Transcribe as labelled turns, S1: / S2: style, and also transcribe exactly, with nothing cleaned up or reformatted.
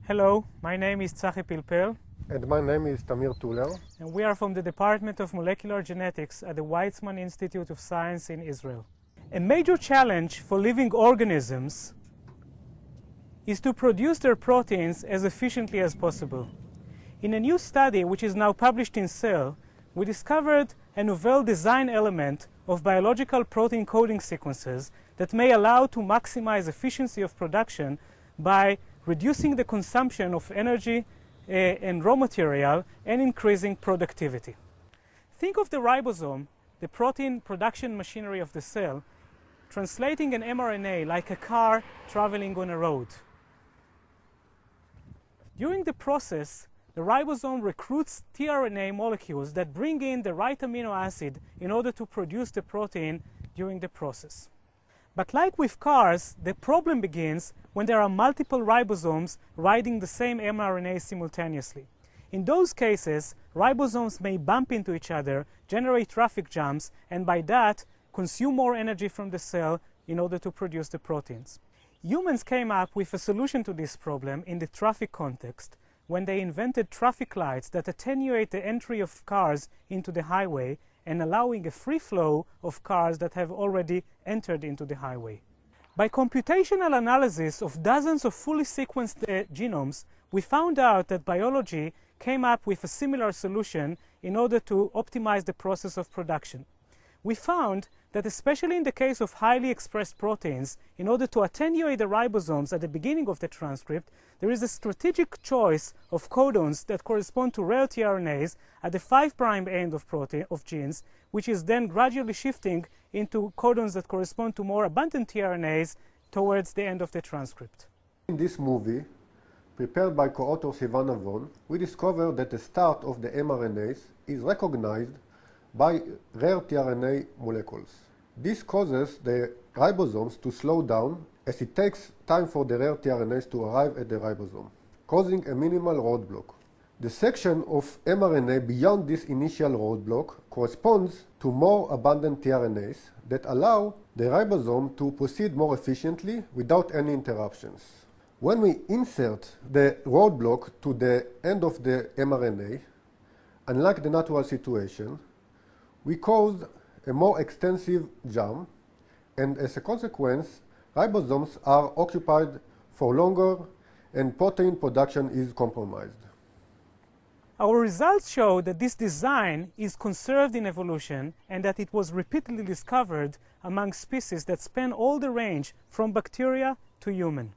S1: Hello, my name is Yitzhak Pilpel.
S2: And my name is Tamir Tuller.
S1: And we are from the Department of Molecular Genetics at the Weizmann Institute of Science in Israel. A major challenge for living organisms is to produce their proteins as efficiently as possible. In a new study, which is now published in Cell, we discovered a novel design element of biological protein coding sequences that may allow to maximize efficiency of production by reducing the consumption of energy uh, and raw material and increasing productivity. Think of the ribosome, the protein production machinery of the cell, translating an mRNA like a car traveling on a road. During the process, the ribosome recruits tRNA molecules that bring in the right amino acid in order to produce the protein during the process. But like with cars, the problem begins when there are multiple ribosomes riding the same mRNA simultaneously. In those cases, ribosomes may bump into each other, generate traffic jams, and by that, consume more energy from the cell in order to produce the proteins. Humans came up with a solution to this problem in the traffic context when they invented traffic lights that attenuate the entry of cars into the highway and allowing a free flow of cars that have already entered into the highway. By computational analysis of dozens of fully sequenced uh, genomes, we found out that biology came up with a similar solution in order to optimize the process of production. We found that especially in the case of highly expressed proteins, in order to attenuate the ribosomes at the beginning of the transcript, there is a strategic choice of codons that correspond to rare tRNAs at the five prime end of protein of genes, which is then gradually shifting into codons that correspond to more abundant tRNAs towards the end of the transcript.
S2: In this movie, prepared by co-author Sivana Von, we discovered that the start of the mRNAs is recognized by rare tRNA molecules. This causes the ribosomes to slow down as it takes time for the rare tRNAs to arrive at the ribosome, causing a minimal roadblock. The section of mRNA beyond this initial roadblock corresponds to more abundant tRNAs that allow the ribosome to proceed more efficiently without any interruptions. When we insert the roadblock to the end of the mRNA, unlike the natural situation, we caused a more extensive jam, and as a consequence, ribosomes are occupied for longer and protein production is compromised.
S1: Our results show that this design is conserved in evolution and that it was repeatedly discovered among species that span all the range from bacteria to human.